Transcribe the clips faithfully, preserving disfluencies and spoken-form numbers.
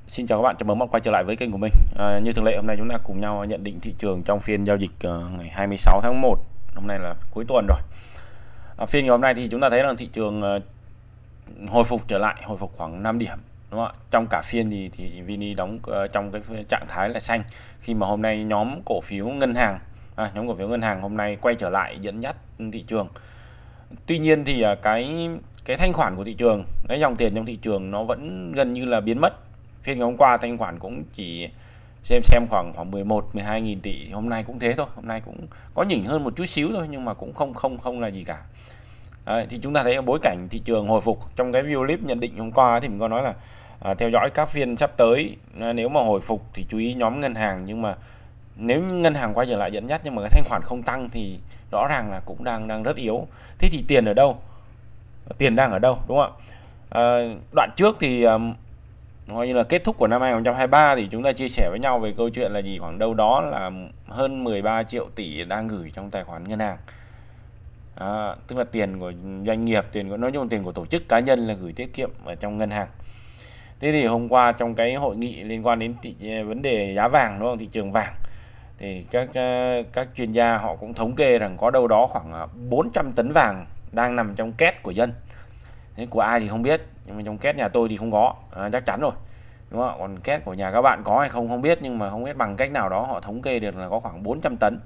Xin chào các bạn, chào mừng các bạn quay trở lại với kênh của mình. À, như thường lệ hôm nay chúng ta cùng nhau nhận định thị trường trong phiên giao dịch uh, ngày hai mươi sáu tháng một. Hôm nay là cuối tuần rồi. À, phiên ngày hôm nay thì chúng ta thấy là thị trường uh, hồi phục trở lại, hồi phục khoảng năm điểm, đúng không ạ? Trong cả phiên thì thì vê en i đóng uh, trong cái trạng thái là xanh khi mà hôm nay nhóm cổ phiếu ngân hàng, à, nhóm cổ phiếu ngân hàng hôm nay quay trở lại dẫn dắt thị trường. Tuy nhiên thì uh, cái cái thanh khoản của thị trường, cái dòng tiền trong thị trường nó vẫn gần như là biến mất. Phiên ngày hôm qua thanh khoản cũng chỉ xem xem khoảng khoảng mười một mười hai nghìn tỷ, hôm nay cũng thế thôi, hôm nay cũng có nhỉnh hơn một chút xíu thôi nhưng mà cũng không không không là gì cả. Đấy, thì chúng ta thấy bối cảnh thị trường hồi phục. Trong cái video clip nhận định hôm qua thì mình có nói là à, theo dõi các phiên sắp tới, à, nếu mà hồi phục thì chú ý nhóm ngân hàng, nhưng mà nếu ngân hàng quay trở lại dẫn dắt nhưng mà cái thanh khoản không tăng thì rõ ràng là cũng đang đang rất yếu. Thế thì tiền ở đâu? Tiền đang ở đâu, đúng không ạ? À, đoạn trước thì um, coi như là kết thúc của năm hai không hai ba thì chúng ta chia sẻ với nhau về câu chuyện là gì, khoảng đâu đó là hơn mười ba triệu tỷ đang gửi trong tài khoản ngân hàng. À, tức là tiền của doanh nghiệp, tiền của nói chung tiền của tổ chức cá nhân là gửi tiết kiệm ở trong ngân hàng. Thế thì hôm qua trong cái hội nghị liên quan đến thị, vấn đề giá vàng, đúng không, thị trường vàng, thì các các chuyên gia họ cũng thống kê rằng có đâu đó khoảng bốn trăm tấn vàng đang nằm trong két của dân. Thế của ai thì không biết, nhưng mà trong két nhà tôi thì không có, à, chắc chắn rồi, đúng không? Còn két của nhà các bạn có hay không không biết, nhưng mà không biết bằng cách nào đó họ thống kê được là có khoảng bốn trăm tấn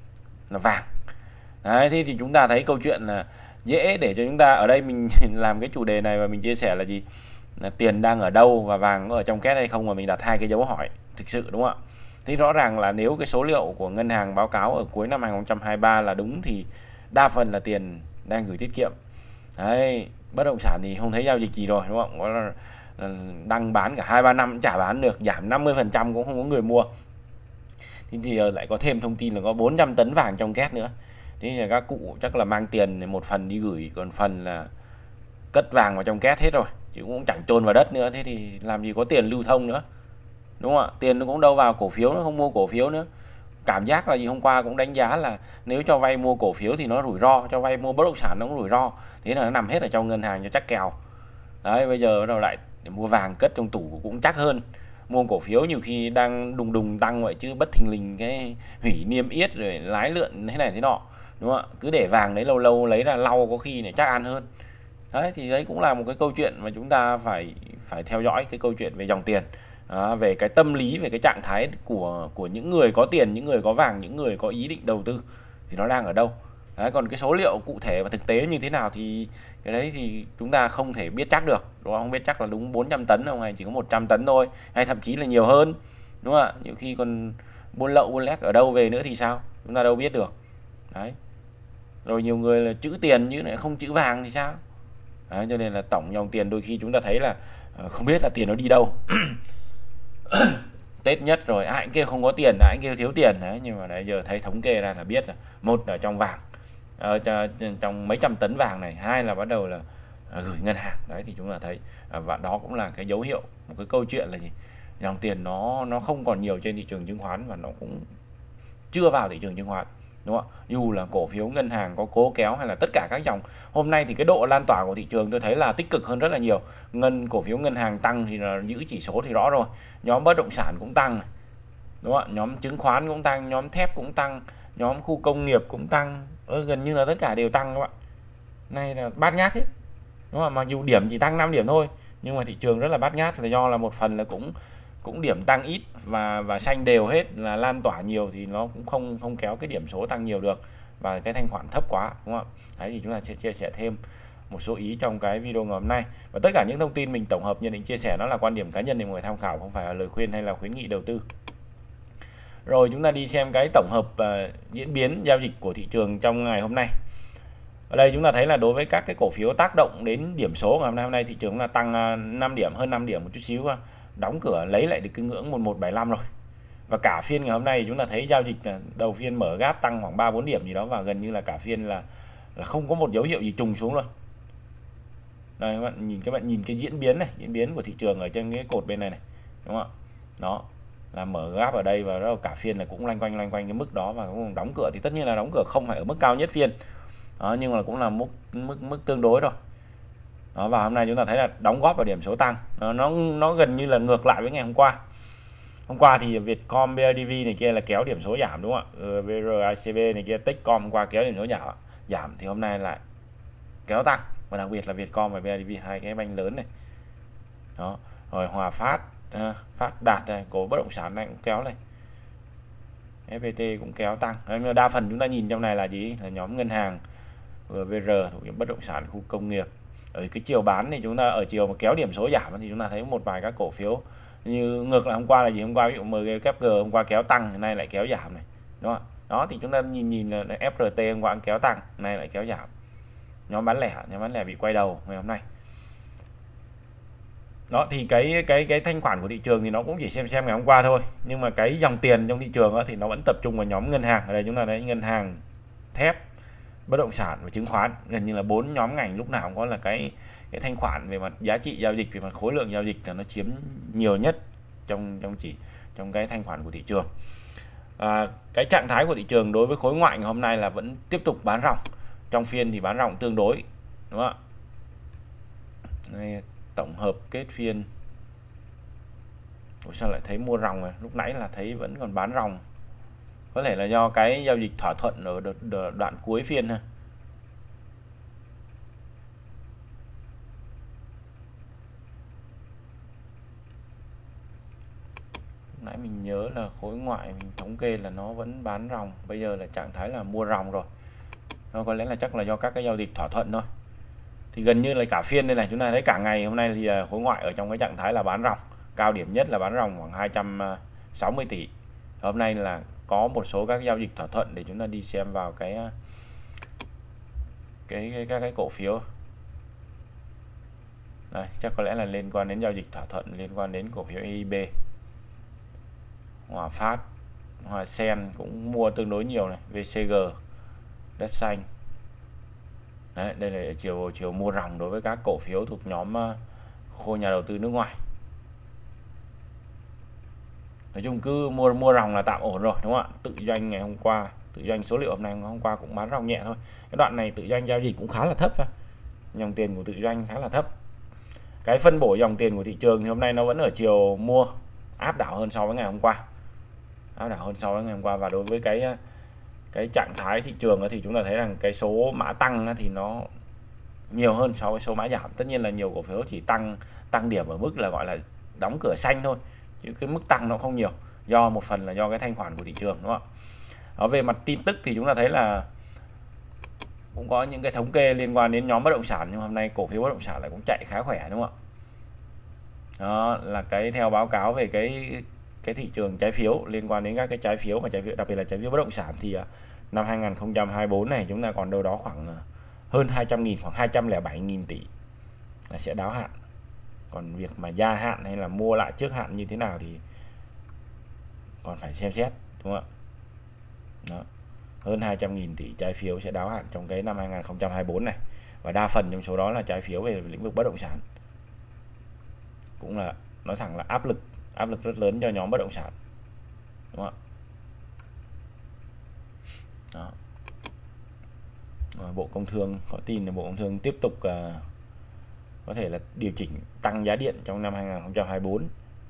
là vàng. Đấy, thế thì chúng ta thấy câu chuyện là dễ để cho chúng ta ở đây mình làm cái chủ đề này và mình chia sẻ là gì, là tiền đang ở đâu và vàng có ở trong két hay không, mà mình đặt hai cái dấu hỏi thực sự, đúng không ạ? Thế rõ ràng là nếu cái số liệu của ngân hàng báo cáo ở cuối năm hai không hai ba là đúng thì đa phần là tiền đang gửi tiết kiệm. Đấy, bất động sản thì không thấy giao dịch gì rồi, đúng không? Có là đăng bán cả hai ba năm cũng chả bán được, giảm năm mươi phần trăm cũng không có người mua. Thì, thì lại có thêm thông tin là có bốn trăm tấn vàng trong két nữa. Thế là các cụ chắc là mang tiền một phần đi gửi, còn phần là cất vàng vào trong két hết rồi, chứ cũng chẳng chôn vào đất nữa. Thế thì làm gì có tiền lưu thông nữa, đúng không ạ? Tiền nó cũng đâu vào cổ phiếu, nó không mua cổ phiếu nữa. Cảm giác là gì, hôm qua cũng đánh giá là nếu cho vay mua cổ phiếu thì nó rủi ro, cho vay mua bất động sản nó cũng rủi ro, thế là nó nằm hết ở trong ngân hàng cho chắc kèo. Đấy, bây giờ rồi lại để mua vàng cất trong tủ cũng chắc hơn. Mua cổ phiếu nhiều khi đang đùng đùng tăng vậy chứ bất thình lình cái hủy niêm yết rồi lái lượn thế này thế nọ, đúng không ạ? Cứ để vàng đấy lâu lâu lấy ra lau có khi này chắc ăn hơn. Đấy, thì đấy cũng là một cái câu chuyện mà chúng ta phải phải theo dõi, cái câu chuyện về dòng tiền. À, về cái tâm lý, về cái trạng thái của của những người có tiền, những người có vàng, những người có ý định đầu tư thì nó đang ở đâu. Đấy, còn cái số liệu cụ thể và thực tế như thế nào thì cái đấy thì chúng ta không thể biết chắc được, đúng không? Không biết chắc là đúng bốn trăm tấn không, hay chỉ có một trăm tấn thôi, hay thậm chí là nhiều hơn, đúng không ạ? Nhiều khi còn buôn lậu buôn lét ở đâu về nữa thì sao, chúng ta đâu biết được. Đấy, rồi nhiều người là trữ tiền nhưng lại không trữ vàng thì sao. Đấy, cho nên là tổng dòng tiền đôi khi chúng ta thấy là không biết là tiền nó đi đâu. Tết nhất rồi ai cũng kêu không có tiền, ai cũng kêu thiếu tiền đấy, nhưng mà đấy giờ thấy thống kê ra là biết là một là trong vàng, ở trong mấy trăm tấn vàng này, hai là bắt đầu là gửi ngân hàng. Đấy thì chúng ta thấy, và đó cũng là cái dấu hiệu, một cái câu chuyện là gì, dòng tiền nó nó không còn nhiều trên thị trường chứng khoán và nó cũng chưa vào thị trường chứng khoán, đúng không? Dù là cổ phiếu ngân hàng có cố kéo hay là tất cả các dòng, hôm nay thì cái độ lan tỏa của thị trường tôi thấy là tích cực hơn rất là nhiều. Ngân cổ phiếu ngân hàng tăng thì là giữ chỉ số thì rõ rồi, nhóm bất động sản cũng tăng, đúng không? Nhóm chứng khoán cũng tăng, nhóm thép cũng tăng, nhóm khu công nghiệp cũng tăng, ừ, gần như là tất cả đều tăng các bạn. Nay là bát ngát hết, đúng không? Mặc dù điểm chỉ tăng năm điểm thôi nhưng mà thị trường rất là bát ngát, là do là một phần là cũng cũng điểm tăng ít và và xanh đều hết, là lan tỏa nhiều thì nó cũng không không kéo cái điểm số tăng nhiều được, và cái thanh khoản thấp quá, đúng không ạ? Đấy thì chúng ta sẽ chia sẻ thêm một số ý trong cái video ngày hôm nay, và tất cả những thông tin mình tổng hợp nhận định chia sẻ nó là quan điểm cá nhân để mọi người tham khảo, không phải là lời khuyên hay là khuyến nghị đầu tư. Rồi chúng ta đi xem cái tổng hợp uh, diễn biến giao dịch của thị trường trong ngày hôm nay. Ở đây chúng ta thấy là đối với các cái cổ phiếu tác động đến điểm số ngày hôm nay, hôm nay thị trường là tăng năm điểm, hơn năm điểm một chút xíu, đóng cửa lấy lại được cái ngưỡng một một bảy năm rồi. Và cả phiên ngày hôm nay chúng ta thấy giao dịch là đầu phiên mở gap tăng khoảng ba bốn điểm gì đó, và gần như là cả phiên là là không có một dấu hiệu gì trùng xuống luôn. Đây các bạn nhìn, các bạn nhìn cái diễn biến này, diễn biến của thị trường ở trên cái cột bên này này, đúng không ạ? Đó là mở gap ở đây, và đó cả phiên là cũng loanh quanh loanh quanh cái mức đó, và cũng đóng cửa thì tất nhiên là đóng cửa không phải ở mức cao nhất phiên đó, nhưng mà cũng là mức mức mức tương đối rồi. Đó, và hôm nay chúng ta thấy là đóng góp vào điểm số tăng, nó nó, nó gần như là ngược lại với ngày hôm qua. Hôm qua thì Vietcom, bê i đê vê này kia là kéo điểm số giảm đúng không ạ? Ừ, vê rờ, i xê bê này kia, Techcom hôm qua kéo điểm số giảm, giảm thì hôm nay lại kéo tăng, và đặc biệt là Vietcom và bê i đê vê, hai cái banh lớn này. Đó, rồi Hòa Phát, uh, Phát Đạt này, cổ bất động sản này cũng kéo này. ép pê tê cũng kéo tăng. Đấy, nhưng đa phần chúng ta nhìn trong này là gì? Là nhóm ngân hàng, vê rờ thuộc bất động sản, khu công nghiệp. Ở cái chiều bán thì chúng ta ở chiều mà kéo điểm số giảm thì chúng ta thấy một vài các cổ phiếu như ngược lại hôm qua là gì? Hôm qua ví dụ em giê ca pê giê hôm qua kéo tăng, hôm nay lại kéo giảm này. Đúng không? Đó thì chúng ta nhìn nhìn là ép rờ tê hôm qua kéo tăng, hôm nay lại kéo giảm. Nhóm bán lẻ, nhóm bán lẻ bị quay đầu ngày hôm nay. Đó thì cái cái cái thanh khoản của thị trường thì nó cũng chỉ xem xem ngày hôm qua thôi, nhưng mà cái dòng tiền trong thị trường đó thì nó vẫn tập trung vào nhóm ngân hàng. Ở đây chúng ta thấy ngân hàng, thép, bất động sản và chứng khoán, gần như là bốn nhóm ngành lúc nào cũng có là cái cái thanh khoản về mặt giá trị giao dịch, về mặt khối lượng giao dịch là nó chiếm nhiều nhất trong trong chỉ trong cái thanh khoản của thị trường. À, cái trạng thái của thị trường đối với khối ngoại ngày hôm nay là vẫn tiếp tục bán ròng, trong phiên thì bán ròng tương đối, đúng không ạ? Đây, tổng hợp kết phiên. Ủa sao lại thấy mua ròng rồi? Lúc nãy là thấy vẫn còn bán ròng. Có thể là do cái giao dịch thỏa thuận ở đợt, đợt, đoạn cuối phiên ha. Lúc nãy mình nhớ là khối ngoại mình thống kê là nó vẫn bán ròng, bây giờ là trạng thái là mua ròng rồi. Nó có lẽ là chắc là do các cái giao dịch thỏa thuận thôi. Thì gần như là cả phiên đây này, chúng ta thấy cả ngày hôm nay thì khối ngoại ở trong cái trạng thái là bán ròng, cao điểm nhất là bán ròng khoảng hai trăm sáu mươi tỷ. Hôm nay là có một số các giao dịch thỏa thuận để chúng ta đi xem vào cái cái cái các cái cổ phiếu. Đây, chắc có lẽ là liên quan đến giao dịch thỏa thuận liên quan đến cổ phiếu e i bê, Hòa Phát, Hòa Sen cũng mua tương đối nhiều này, vê xê giê, Đất Xanh. Đấy, đây là chiều chiều mua ròng đối với các cổ phiếu thuộc nhóm khối nhà đầu tư nước ngoài. Nói chung cứ mua mua ròng là tạm ổn rồi, đúng không ạ? Tự doanh ngày hôm qua, tự doanh số liệu hôm nay hôm qua cũng bán ròng nhẹ thôi. Cái đoạn này tự doanh giao dịch cũng khá là thấp thôi. Dòng tiền của tự doanh khá là thấp. Cái phân bổ dòng tiền của thị trường thì hôm nay nó vẫn ở chiều mua, áp đảo hơn so với ngày hôm qua. Áp đảo hơn so với ngày hôm qua, và đối với cái cái trạng thái thị trường thì chúng ta thấy rằng cái số mã tăng thì nó nhiều hơn so với số mã giảm. Tất nhiên là nhiều cổ phiếu chỉ tăng tăng điểm ở mức là gọi là đóng cửa xanh thôi, chứ cái mức tăng nó không nhiều, do một phần là do cái thanh khoản của thị trường, đúng không ạ? Ở về mặt tin tức thì chúng ta thấy là cũng có những cái thống kê liên quan đến nhóm bất động sản, nhưng hôm nay cổ phiếu bất động sản lại cũng chạy khá khỏe, đúng không ạ? Đó là cái theo báo cáo về cái cái thị trường trái phiếu, liên quan đến các cái trái phiếu mà trái phiếu đặc biệt là trái phiếu bất động sản thì năm hai nghìn không trăm hai mươi tư này chúng ta còn đâu đó khoảng hơn hai trăm nghìn, khoảng hai trăm lẻ bảy nghìn tỷ là sẽ đáo hạn. Còn việc mà gia hạn hay là mua lại trước hạn như thế nào thì còn phải xem xét, đúng không ạ? Đó. Hơn hai trăm nghìn tỷ trái phiếu sẽ đáo hạn trong cái năm hai nghìn không trăm hai mươi tư này, và đa phần trong số đó là trái phiếu về lĩnh vực bất động sản. Cũng là nói thẳng là áp lực áp lực rất lớn cho nhóm bất động sản, đúng không ạ? Đó. Bộ Công Thương có tin là Bộ Công Thương tiếp tục uh, có thể là điều chỉnh tăng giá điện trong năm hai nghìn không trăm hai mươi tư.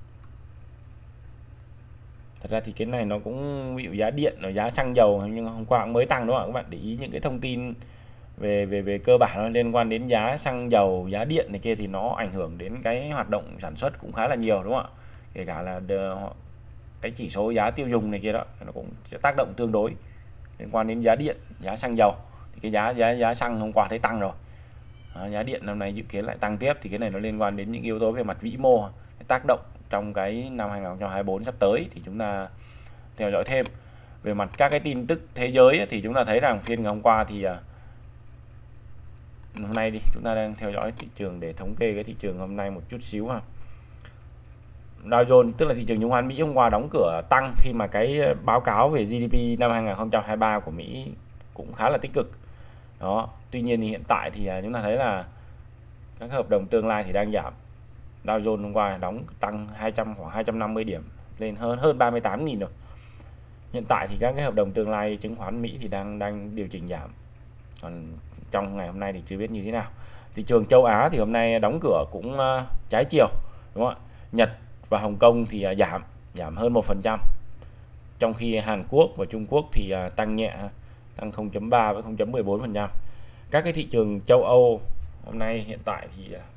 Thật ra thì cái này nó cũng ví dụ giá điện rồi giá xăng dầu nhưng hôm qua cũng mới tăng, đúng không ạ? Các bạn để ý những cái thông tin về về về cơ bản nó liên quan đến giá xăng dầu, giá điện này kia thì nó ảnh hưởng đến cái hoạt động sản xuất cũng khá là nhiều, đúng không ạ? Kể cả là cái chỉ số giá tiêu dùng này kia đó, nó cũng sẽ tác động tương đối liên quan đến giá điện, giá xăng dầu. Thì cái giá giá giá xăng hôm qua thấy tăng rồi, à, giá điện năm nay dự kiến lại tăng tiếp, thì cái này nó liên quan đến những yếu tố về mặt vĩ mô tác động trong cái năm hai nghìn không trăm hai mươi tư sắp tới, thì chúng ta theo dõi thêm. Về mặt các cái tin tức thế giới thì chúng ta thấy rằng phiên ngày hôm qua thì hôm nay đi chúng ta đang theo dõi thị trường để thống kê cái thị trường hôm nay một chút xíu ha. Dow Jones tức là thị trường chứng khoán Mỹ hôm qua đóng cửa tăng khi mà cái báo cáo về giê đê pê năm hai nghìn không trăm hai mươi ba của Mỹ cũng khá là tích cực. Đó, tuy nhiên thì hiện tại thì chúng ta thấy là các hợp đồng tương lai thì đang giảm. Dow Jones hôm qua đóng tăng hai trăm khoảng hai trăm năm mươi điểm lên hơn hơn ba mươi tám nghìn rồi. Hiện tại thì các cái hợp đồng tương lai chứng khoán Mỹ thì đang đang điều chỉnh giảm. Còn trong ngày hôm nay thì chưa biết như thế nào. Thị trường châu Á thì hôm nay đóng cửa cũng uh, trái chiều, đúng không ạ? Nhật và Hồng Kông thì uh, giảm giảm hơn một phần trăm, trong khi Hàn Quốc và Trung Quốc thì uh, tăng nhẹ, tăng không phẩy ba với không phẩy mười bốn phần trăm. Các cái thị trường châu Âu hôm nay hiện tại thì uh,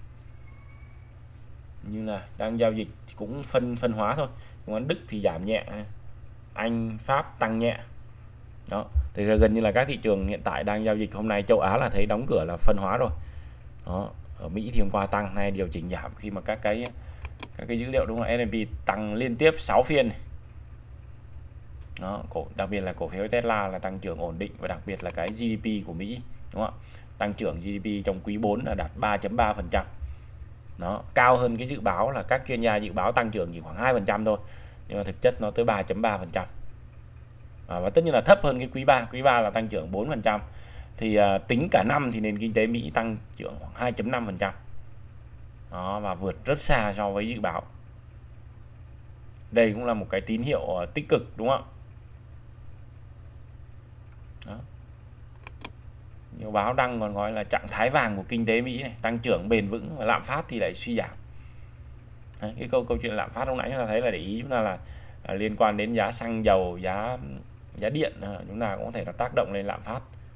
như là đang giao dịch thì cũng phân phân hóa thôi. Còn Đức thì giảm nhẹ, Anh, Pháp tăng nhẹ. Đó, thì gần như là các thị trường hiện tại đang giao dịch hôm nay châu Á là thấy đóng cửa là phân hóa rồi. Đó, ở Mỹ thì hôm qua tăng, nay điều chỉnh giảm khi mà các cái các cái dữ liệu, đúng không? ét and pê tăng liên tiếp sáu phiên này. Đó, cổ đặc biệt là cổ phiếu Tesla là tăng trưởng ổn định, và đặc biệt là cái giê đê pê của Mỹ, đúng không ạ? Tăng trưởng giê đê pê trong quý bốn là đạt ba phẩy ba phần trăm. Nó cao hơn cái dự báo, là các chuyên gia dự báo tăng trưởng chỉ khoảng hai phần trăm thôi, nhưng mà thực chất nó tới ba phẩy ba phần trăm. À, và tất nhiên là thấp hơn cái quý ba, quý ba là tăng trưởng bốn phần trăm. Thì à, tính cả năm thì nền kinh tế Mỹ tăng trưởng khoảng hai phẩy năm phần trăm. Đó, và vượt rất xa so với dự báo. Đây cũng là một cái tín hiệu uh, tích cực, đúng không? Đó. Nhiều báo đăng còn gọi là trạng thái vàng của kinh tế Mỹ này, tăng trưởng bền vững và lạm phát thì lại suy giảm. Đấy, cái câu câu chuyện lạm phát lúc nãy chúng ta thấy là để ý chúng ta là, là liên quan đến giá xăng dầu, giá giá điện, à, chúng ta cũng có thể là tác động lên lạm phát.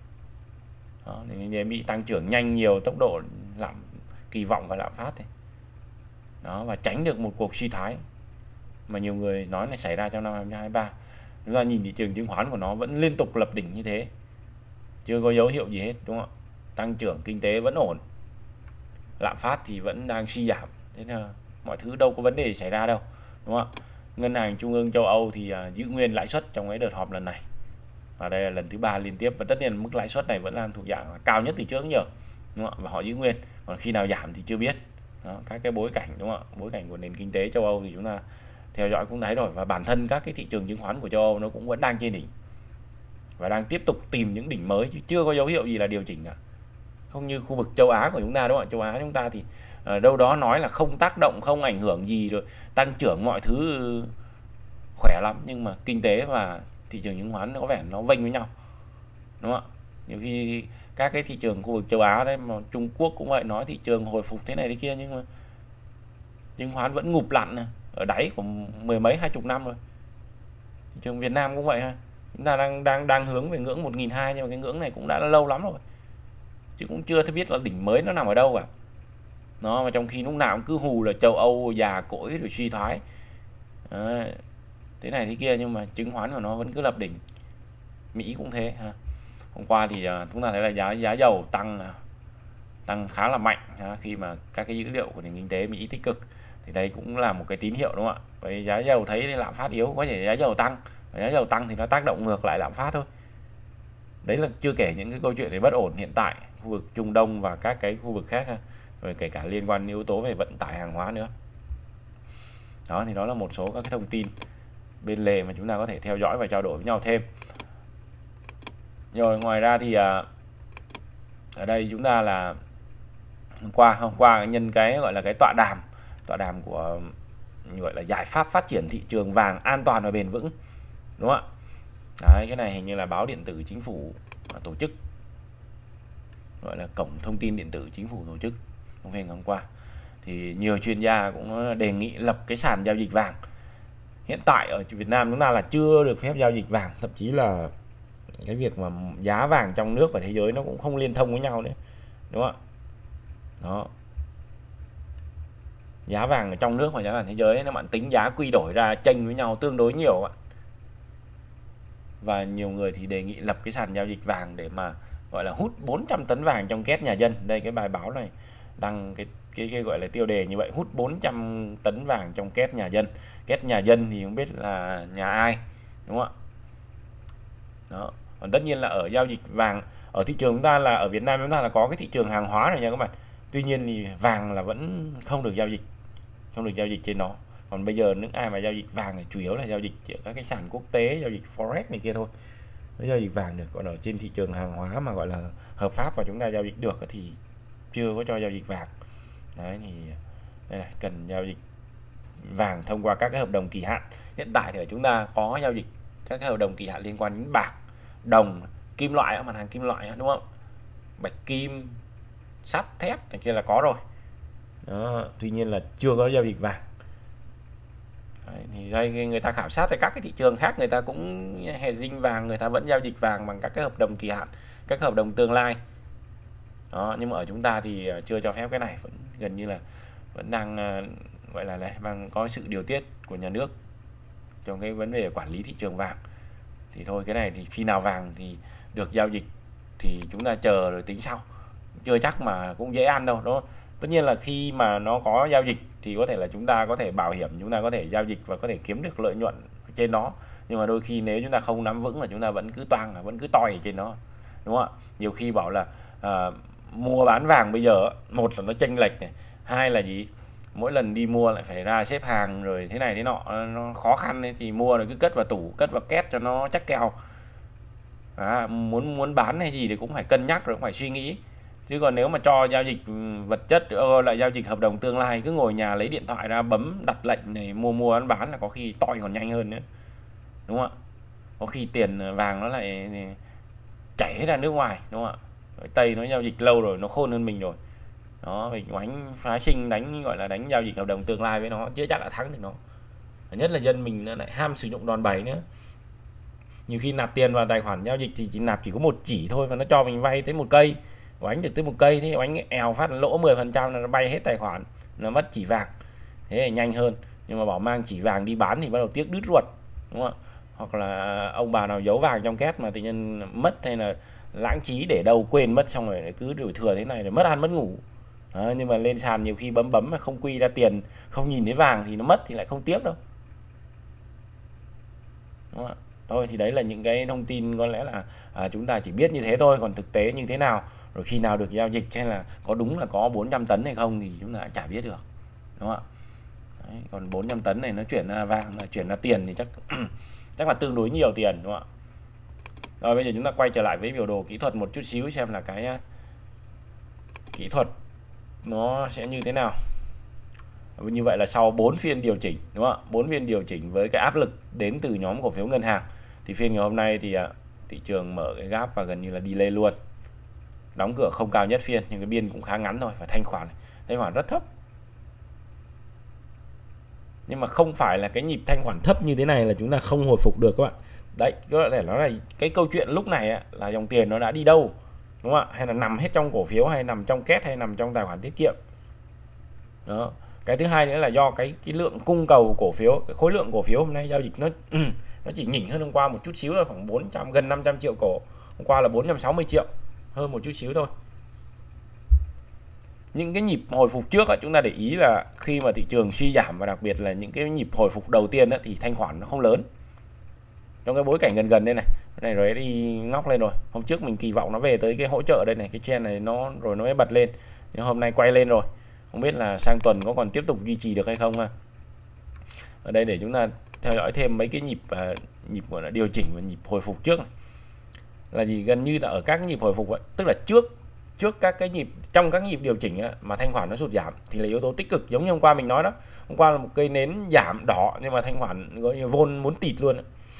Đó, thì Mỹ tăng trưởng nhanh, nhiều tốc độ lạm kỳ vọng và lạm phát thì. Đó, và tránh được một cuộc suy thoái mà nhiều người nói là xảy ra trong năm hai không hai ba. Chúng ta nhìn thị trường chứng khoán của nó vẫn liên tục lập đỉnh như thế, chưa có dấu hiệu gì hết, đúng không ạ? Tăng trưởng kinh tế vẫn ổn, lạm phát thì vẫn đang suy giảm, thế là mọi thứ đâu có vấn đề xảy ra đâu, đúng không ạ? Ngân hàng Trung ương châu Âu thì uh, giữ nguyên lãi suất trong cái đợt họp lần này, và đây là lần thứ ba liên tiếp, và tất nhiên mức lãi suất này vẫn đang thuộc dạng cao nhất từ trước nhiều, đúng không ạ? Và họ giữ nguyên, còn khi nào giảm thì chưa biết. Đó, các cái bối cảnh, đúng không ạ? Bối cảnh của nền kinh tế châu Âu thì chúng ta theo dõi cũng thấy rồi, và bản thân các cái thị trường chứng khoán của châu Âu nó cũng vẫn đang trên đỉnh và đang tiếp tục tìm những đỉnh mới, chứ chưa có dấu hiệu gì là điều chỉnh cả. Không như khu vực châu Á của chúng ta, đúng không ạ? Châu Á chúng ta thì uh, đâu đó nói là không tác động, không ảnh hưởng gì, rồi tăng trưởng mọi thứ khỏe lắm, nhưng mà kinh tế và thị trường chứng khoán có vẻ nó vênh với nhau, đúng không ạ? Nhiều khi các cái thị trường khu vực châu Á đấy, mà Trung Quốc cũng vậy, nói thị trường hồi phục thế này thế kia, nhưng mà chứng khoán vẫn ngụp lặn ở đáy của mười mấy hai chục năm rồi. Thị trường Việt Nam cũng vậy ha, chúng ta đang đang đang hướng về ngưỡng một nghìn hai trăm, nhưng mà cái ngưỡng này cũng đã lâu lắm rồi, chứ cũng chưa thấy biết là đỉnh mới nó nằm ở đâu cả. Nó mà trong khi lúc nào cũng cứ hù là châu Âu già cỗi rồi suy thoái. Đấy, thế này thế kia, nhưng mà chứng khoán của nó vẫn cứ lập đỉnh. Mỹ cũng thế ha. Hôm qua thì uh, chúng ta thấy là giá giá dầu tăng uh, tăng khá là mạnh ha, khi mà các cái dữ liệu của nền kinh tế Mỹ tích cực, thì đây cũng là một cái tín hiệu, đúng không ạ? Với giá dầu thấy lạm phát yếu, có thể giá dầu tăng, giá dầu tăng thì nó tác động ngược lại lạm phát thôi. Đấy là chưa kể những cái câu chuyện về bất ổn hiện tại khu vực Trung Đông và các cái khu vực khác ha, rồi kể cả liên quan đến yếu tố về vận tải hàng hóa nữa. Đó, thì đó là một số các cái thông tin bên lề mà chúng ta có thể theo dõi và trao đổi với nhau thêm. Rồi ngoài ra thì à, ở đây chúng ta là hôm qua hôm qua nhân cái gọi là cái tọa đàm tọa đàm của gọi là giải pháp phát triển thị trường vàng an toàn và bền vững, đúng không ạ? Đấy, cái này hình như là báo điện tử chính phủ tổ chức, gọi là cổng thông tin điện tử chính phủ tổ chức hôm ngày hôm qua. Thì nhiều chuyên gia cũng đề nghị lập cái sàn giao dịch vàng. Hiện tại ở Việt Nam chúng ta là chưa được phép giao dịch vàng, thậm chí là cái việc mà giá vàng trong nước và thế giới nó cũng không liên thông với nhau nữa, đúng không ạ? Đó, giá vàng ở trong nước và giá vàng thế giới nó bạn tính giá quy đổi ra chênh với nhau tương đối nhiều ạ. Và nhiều người thì đề nghị lập cái sàn giao dịch vàng để mà gọi là hút bốn trăm tấn vàng trong két nhà dân. Đây cái bài báo này đăng cái cái, cái gọi là tiêu đề như vậy, hút bốn trăm tấn vàng trong két nhà dân. Két nhà dân thì không biết là nhà ai, đúng không ạ? Đó. Còn tất nhiên là ở giao dịch vàng ở thị trường chúng ta là ở Việt Nam chúng ta là có cái thị trường hàng hóa rồi nha các bạn. Tuy nhiên thì vàng là vẫn không được giao dịch, không được giao dịch trên nó. Còn bây giờ những ai mà giao dịch vàng thì chủ yếu là giao dịch ở các cái sàn quốc tế, giao dịch forex này kia thôi, mới giao dịch vàng được. Còn ở trên thị trường hàng hóa mà gọi là hợp pháp và chúng ta giao dịch được thì chưa có cho giao dịch vàng. Đấy, thì đây này, cần giao dịch vàng thông qua các cái hợp đồng kỳ hạn. Hiện tại thì chúng ta có giao dịch các cái hợp đồng kỳ hạn liên quan đến bạc, đồng, kim loại, mặt hàng kim loại, đúng không? Bạch kim, sắt, thép này kia là có rồi. Đó, tuy nhiên là chưa có giao dịch vàng. Đấy, thì đây người ta khảo sát về các cái thị trường khác, người ta cũng hedging vàng, người ta vẫn giao dịch vàng bằng các cái hợp đồng kỳ hạn, các hợp đồng tương lai. Đó, nhưng mà ở chúng ta thì chưa cho phép cái này, vẫn gần như là vẫn đang uh, gọi là này, đang có sự điều tiết của nhà nước trong cái vấn đề quản lý thị trường vàng. Thì thôi cái này thì khi nào vàng thì được giao dịch thì chúng ta chờ rồi tính sau, chưa chắc mà cũng dễ ăn đâu đó. Tất nhiên là khi mà nó có giao dịch thì có thể là chúng ta có thể bảo hiểm, chúng ta có thể giao dịch và có thể kiếm được lợi nhuận trên nó, nhưng mà đôi khi nếu chúng ta không nắm vững là chúng ta vẫn cứ toang, vẫn cứ toi ở trên nó, đúng không ạ? Nhiều khi bảo là à, mua bán vàng bây giờ, một là nó chênh lệch này, hai là gì, mỗi lần đi mua lại phải ra xếp hàng rồi thế này thế nọ, nó khó khăn ấy, thì mua rồi cứ cất vào tủ, cất vào két cho nó chắc kèo. À, muốn muốn bán hay gì thì cũng phải cân nhắc rồi, cũng phải suy nghĩ. Chứ còn nếu mà cho giao dịch vật chất lại giao dịch hợp đồng tương lai, cứ ngồi nhà lấy điện thoại ra bấm đặt lệnh này mua mua bán bán là có khi toi còn nhanh hơn nữa, đúng không ạ? Có khi tiền vàng nó lại chảy ra nước ngoài, đúng không ạ? Tây nó giao dịch lâu rồi, nó khôn hơn mình rồi. Đó, mình đánh phá sinh, đánh gọi là đánh giao dịch hợp đồng tương lai với nó, chưa chắc đã thắng được nó. Nhất là dân mình lại ham sử dụng đòn bẩy nữa. Nhiều khi nạp tiền vào tài khoản giao dịch thì chỉ nạp chỉ có một chỉ thôi mà nó cho mình vay tới một cây, đánh được tới một cây, thế đánh èo phát lỗ mười phần trăm là nó bay hết tài khoản, nó mất chỉ vàng. Thế là nhanh hơn. Nhưng mà bảo mang chỉ vàng đi bán thì bắt đầu tiếc đứt ruột, đúng không ạ? Hoặc là ông bà nào giấu vàng trong két mà tự nhiên mất hay là lãng trí để đâu quên mất, xong rồi cứ đổi thừa thế này rồi mất ăn mất ngủ. Đó, nhưng mà lên sàn nhiều khi bấm bấm mà không quy ra tiền, không nhìn thấy vàng thì nó mất thì lại không tiếc đâu, đúng không ạ? Thôi thì đấy là những cái thông tin có lẽ là à, chúng ta chỉ biết như thế thôi, còn thực tế như thế nào, rồi khi nào được giao dịch hay là có đúng là có bốn trăm tấn hay không thì chúng ta chả biết được, đúng không ạ? Đấy, còn bốn trăm tấn này nó chuyển ra vàng, là chuyển ra tiền thì chắc chắc là tương đối nhiều tiền, đúng không ạ? Rồi bây giờ chúng ta quay trở lại với biểu đồ kỹ thuật một chút xíu xem là cái uh, kỹ thuật nó sẽ như thế nào. Như vậy là sau bốn phiên điều chỉnh, đúng không ạ? bốn phiên điều chỉnh với cái áp lực đến từ nhóm cổ phiếu ngân hàng thì phiên ngày hôm nay thì uh, thị trường mở cái gap và gần như là đi lên luôn. Đóng cửa không cao nhất phiên nhưng cái biên cũng khá ngắn thôi, và thanh khoản thanh khoản rất thấp. Nhưng mà không phải là cái nhịp thanh khoản thấp như thế này là chúng ta không hồi phục được các bạn. Đấy, có thể nói là cái câu chuyện lúc này á, là dòng tiền nó đã đi đâu, đúng không ạ? Hay là nằm hết trong cổ phiếu, hay nằm trong két, hay nằm trong tài khoản tiết kiệm. Đó. Cái thứ hai nữa là do cái cái lượng cung cầu cổ phiếu, cái khối lượng cổ phiếu hôm nay giao dịch nó nó chỉ nhỉnh hơn hôm qua một chút xíu, là khoảng bốn trăm, gần năm trăm triệu cổ. Hôm qua là bốn trăm sáu mươi triệu, hơn một chút xíu thôi. Những cái nhịp hồi phục trước á, chúng ta để ý là khi mà thị trường suy giảm, và đặc biệt là những cái nhịp hồi phục đầu tiên á, thì thanh khoản nó không lớn. Trong cái bối cảnh gần gần đây này, cái này rồi đi ngóc lên rồi. Hôm trước mình kỳ vọng nó về tới cái hỗ trợ đây này, cái trend này nó rồi nó mới bật lên. Nhưng hôm nay quay lên rồi. Không biết là sang tuần có còn tiếp tục duy trì được hay không ha. Ở đây để chúng ta theo dõi thêm mấy cái nhịp à, nhịp gọi là điều chỉnh và nhịp hồi phục trước này. Là gì, gần như là ở các nhịp hồi phục ấy, tức là trước trước các cái nhịp, trong các nhịp điều chỉnh ấy, mà thanh khoản nó sụt giảm thì là yếu tố tích cực, giống như hôm qua mình nói đó. Hôm qua là một cây nến giảm đỏ nhưng mà thanh khoản gọi như vôn muốn tịt luôn.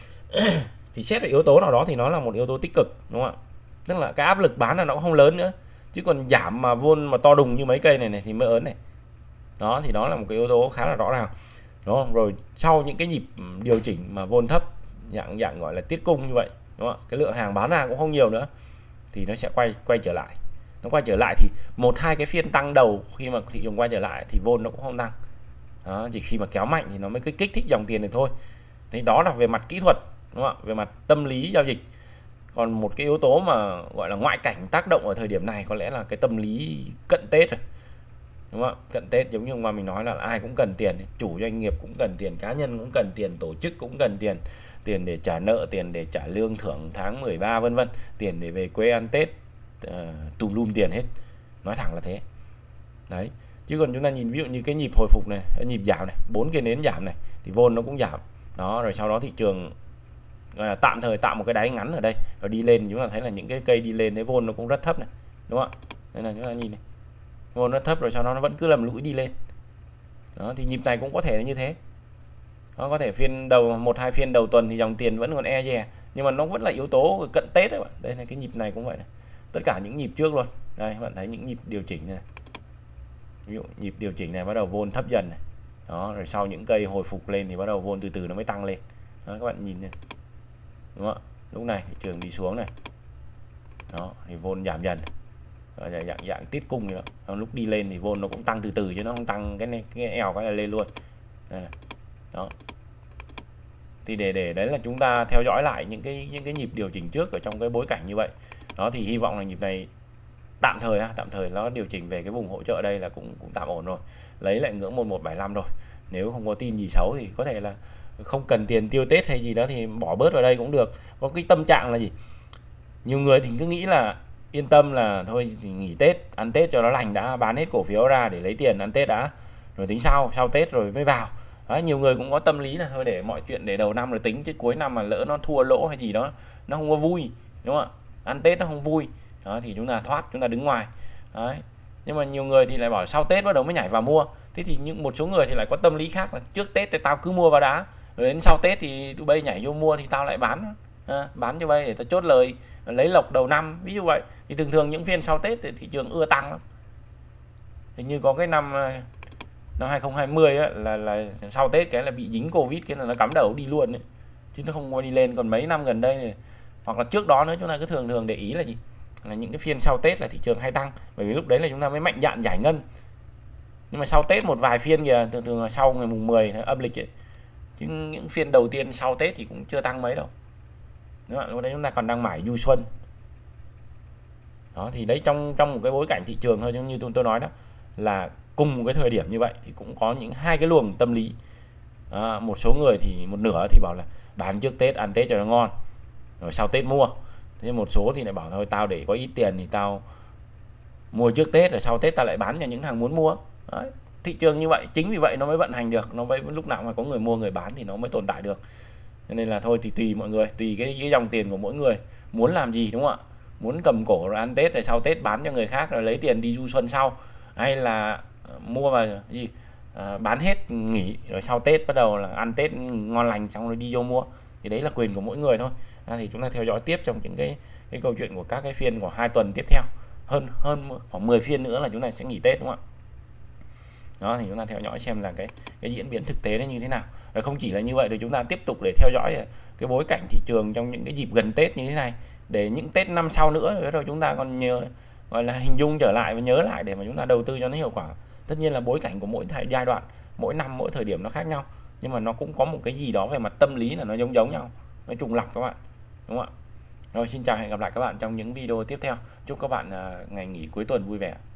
Thì xét về yếu tố nào đó thì nó là một yếu tố tích cực, đúng không ạ? Tức là cái áp lực bán là nó cũng không lớn nữa, chứ còn giảm mà vôn mà to đùng như mấy cây này này thì mới ớn này. Đó thì đó là một cái yếu tố khá là rõ ràng, đúng không? Rồi sau những cái nhịp điều chỉnh mà vôn thấp, dạng dạng gọi là tiết cung như vậy, đúng không ạ? Cái lượng hàng bán ra cũng không nhiều nữa thì nó sẽ quay quay trở lại. Nó quay trở lại thì một hai cái phiên tăng đầu, khi mà thị trường quay trở lại thì vôn nó cũng không tăng. Đó, chỉ khi mà kéo mạnh thì nó mới kích thích dòng tiền được thôi. Thì đó là về mặt kỹ thuật, đúng không ạ? Về mặt tâm lý giao dịch. Còn một cái yếu tố mà gọi là ngoại cảnh tác động ở thời điểm này có lẽ là cái tâm lý cận Tết rồi, đúng không ạ? Cận Tết giống như mà mình nói là ai cũng cần tiền, chủ doanh nghiệp cũng cần tiền, cá nhân cũng cần tiền, tổ chức cũng cần tiền, tiền để trả nợ, tiền để trả lương thưởng tháng mười ba vân vân, tiền để về quê ăn Tết, uh, tùm lum tiền hết, nói thẳng là thế. Đấy, chứ còn chúng ta nhìn ví dụ như cái nhịp hồi phục này, cái nhịp giảm này, bốn cái nến giảm này thì vôn nó cũng giảm. Đó, rồi sau đó thị trường à, tạm thời tạo một cái đáy ngắn ở đây rồi đi lên, chúng ta thấy là những cái cây đi lên đấy vôn nó cũng rất thấp này, đúng không ạ? Đây là chúng ta nhìn này, vôn nó thấp rồi sau đó nó vẫn cứ lầm lũi đi lên. Đó thì nhịp này cũng có thể là như thế. Nó có thể phiên đầu một hai phiên đầu tuần thì dòng tiền vẫn còn e dè, nhưng mà nó vẫn là yếu tố cận Tết đấy bạn. Đây là cái nhịp này cũng vậy này. Tất cả những nhịp trước luôn, Đây các bạn thấy những nhịp điều chỉnh này, ví dụ nhịp điều chỉnh này bắt đầu vol thấp dần này. Đó, rồi sau những cây hồi phục lên thì bắt đầu vol từ từ nó mới tăng lên. Đó, các bạn nhìn này, đúng không ạ? Lúc này thị trường đi xuống này, đó thì vol giảm dần, đó, dạng dạng tiết cung như đó. Lúc đi lên thì vol nó cũng tăng từ từ chứ nó không tăng cái này, cái eo cái là lên luôn. Đây này. Đó, thì để để đấy là chúng ta theo dõi lại những cái những cái nhịp điều chỉnh trước ở trong cái bối cảnh như vậy. Đó thì hy vọng là nhịp này tạm thời ha, tạm thời nó điều chỉnh về cái vùng hỗ trợ đây là cũng cũng tạm ổn rồi, lấy lại ngưỡng một một bảy lăm rồi. Nếu không có tin gì xấu thì có thể là không cần tiền tiêu Tết hay gì đó thì bỏ bớt vào đây cũng được. Có cái tâm trạng là gì, nhiều người thì cứ nghĩ là yên tâm là thôi thì nghỉ Tết, ăn Tết cho nó lành đã, bán hết cổ phiếu ra để lấy tiền ăn Tết đã, rồi tính sau sau Tết rồi mới vào. Đó, nhiều người cũng có tâm lý là thôi để mọi chuyện để đầu năm rồi tính, chứ cuối năm mà lỡ nó thua lỗ hay gì đó nó không có vui, đúng không ạ? Ăn Tết nó không vui. Đó thì chúng ta thoát, chúng ta đứng ngoài. Đấy, nhưng mà nhiều người thì lại bảo sau Tết bắt đầu mới nhảy vào mua. Thế thì những một số người thì lại có tâm lý khác là trước Tết thì tao cứ mua vào đá, rồi đến sau Tết thì tụi bay nhảy vô mua thì tao lại bán, à, bán cho bay để tao chốt lời lấy lộc đầu năm, ví dụ vậy. Thì thường thường những phiên sau Tết thì thị trường ưa tăng lắm. Hình như có cái năm năm hai không hai không á, là là sau Tết cái là bị dính Covid, cái là nó cắm đầu đi luôn ấy. Chứ nó không có đi lên. Còn mấy năm gần đây này, hoặc là trước đó nữa, chúng ta cứ thường thường để ý là gì, là những cái phiên sau Tết là thị trường hay tăng, bởi vì lúc đấy là chúng ta mới mạnh dạn giải ngân. Nhưng mà sau Tết một vài phiên kìa, thường thường là sau ngày mùng mười âm lịch ấy, chứ những phiên đầu tiên sau Tết thì cũng chưa tăng mấy đâu. Đúng không? Lúc đấy chúng ta còn đang mải du xuân. Đó thì đấy, trong trong một cái bối cảnh thị trường thôi, giống như tôi tôi nói đó, là cùng một cái thời điểm như vậy thì cũng có những hai cái luồng tâm lý. À, một số người thì một nửa thì bảo là bán trước Tết ăn Tết cho nó ngon, rồi sau Tết mua. Thế một số thì lại bảo thôi tao để có ít tiền thì tao mua trước Tết, rồi sau Tết tao lại bán cho những thằng muốn mua. Đấy, thị trường như vậy, chính vì vậy nó mới vận hành được, nó mới lúc nào mà có người mua người bán thì nó mới tồn tại được. Cho nên là thôi thì tùy mọi người, tùy cái, cái dòng tiền của mỗi người muốn làm gì, đúng không ạ? Muốn cầm cổ rồi ăn Tết rồi sau Tết bán cho người khác rồi lấy tiền đi du xuân sau, hay là mua vào gì à, bán hết nghỉ rồi sau Tết bắt đầu là ăn Tết ngon lành xong rồi đi vô mua, thì đấy là quyền của mỗi người thôi. À, thì chúng ta theo dõi tiếp trong những cái cái câu chuyện của các cái phiên của hai tuần tiếp theo, hơn hơn khoảng mười phiên nữa là chúng ta sẽ nghỉ Tết, đúng không ạ? Đó thì chúng ta theo dõi xem là cái cái diễn biến thực tế nó như thế nào. Rồi không chỉ là như vậy, thì chúng ta tiếp tục để theo dõi cái bối cảnh thị trường trong những cái dịp gần Tết như thế này, để những Tết năm sau nữa rồi chúng ta còn nhớ gọi là hình dung trở lại và nhớ lại để mà chúng ta đầu tư cho nó hiệu quả. Tất nhiên là bối cảnh của mỗi giai đoạn, mỗi năm, mỗi thời điểm nó khác nhau, nhưng mà nó cũng có một cái gì đó về mặt tâm lý là nó giống giống nhau, nó trùng lặp các bạn, đúng không ạ? Rồi xin chào, hẹn gặp lại các bạn trong những video tiếp theo. Chúc các bạn ngày nghỉ cuối tuần vui vẻ.